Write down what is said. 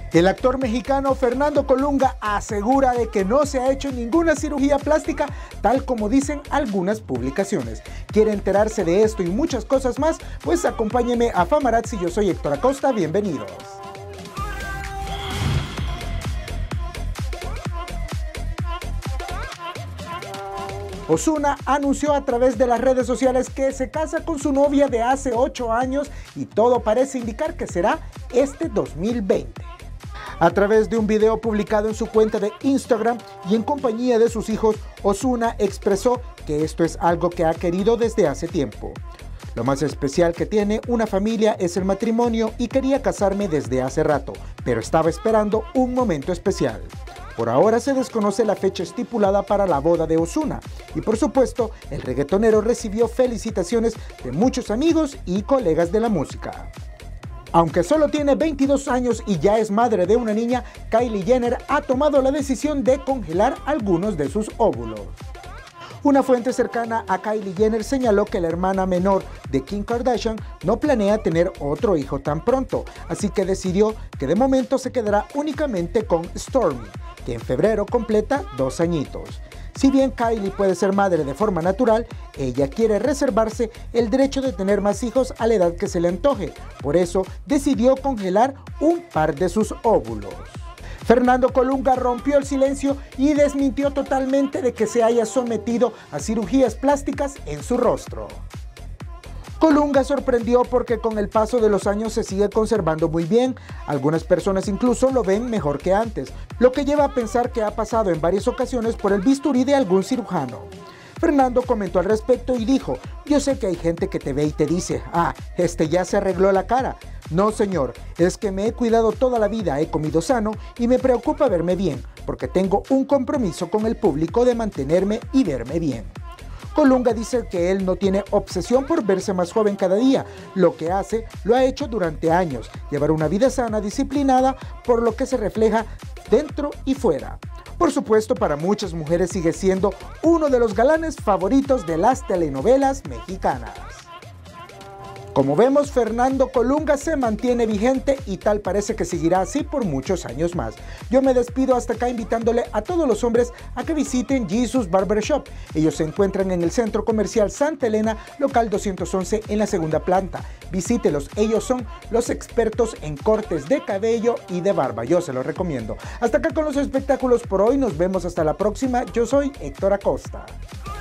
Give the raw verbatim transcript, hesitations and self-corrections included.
El actor mexicano Fernando Colunga asegura de que no se ha hecho ninguna cirugía plástica, tal como dicen algunas publicaciones. ¿Quiere enterarse de esto y muchas cosas más? Pues acompáñeme a Famarazzi, yo soy Héctor Acosta, bienvenidos. Ozuna anunció a través de las redes sociales que se casa con su novia de hace ocho años y todo parece indicar que será este dos mil veinte. A través de un video publicado en su cuenta de Instagram y en compañía de sus hijos, Ozuna expresó que esto es algo que ha querido desde hace tiempo. Lo más especial que tiene una familia es el matrimonio y quería casarme desde hace rato, pero estaba esperando un momento especial. Por ahora se desconoce la fecha estipulada para la boda de Ozuna y por supuesto el reggaetonero recibió felicitaciones de muchos amigos y colegas de la música. Aunque solo tiene veintidós años y ya es madre de una niña, Kylie Jenner ha tomado la decisión de congelar algunos de sus óvulos. Una fuente cercana a Kylie Jenner señaló que la hermana menor de Kim Kardashian no planea tener otro hijo tan pronto, así que decidió que de momento se quedará únicamente con Stormi, que en febrero completa dos añitos. Si bien Kylie puede ser madre de forma natural, ella quiere reservarse el derecho de tener más hijos a la edad que se le antoje, por eso decidió congelar un par de sus óvulos. Fernando Colunga rompió el silencio y desmintió totalmente de que se haya sometido a cirugías plásticas en su rostro. Colunga sorprendió porque con el paso de los años se sigue conservando muy bien, algunas personas incluso lo ven mejor que antes, lo que lleva a pensar que ha pasado en varias ocasiones por el bisturí de algún cirujano. Fernando comentó al respecto y dijo: yo sé que hay gente que te ve y te dice, ah, este ya se arregló la cara. No señor, es que me he cuidado toda la vida, he comido sano y me preocupa verme bien, porque tengo un compromiso con el público de mantenerme y verme bien. Colunga dice que él no tiene obsesión por verse más joven cada día, lo que hace lo ha hecho durante años, llevar una vida sana, disciplinada, por lo que se refleja dentro y fuera. Por supuesto, para muchas mujeres sigue siendo uno de los galanes favoritos de las telenovelas mexicanas. Como vemos, Fernando Colunga se mantiene vigente y tal parece que seguirá así por muchos años más. Yo me despido hasta acá invitándole a todos los hombres a que visiten Jesus Barbershop. Ellos se encuentran en el Centro Comercial Santa Elena, local doscientos once en la segunda planta. Visítelos, ellos son los expertos en cortes de cabello y de barba, yo se los recomiendo. Hasta acá con los espectáculos por hoy, nos vemos hasta la próxima. Yo soy Héctor Acosta.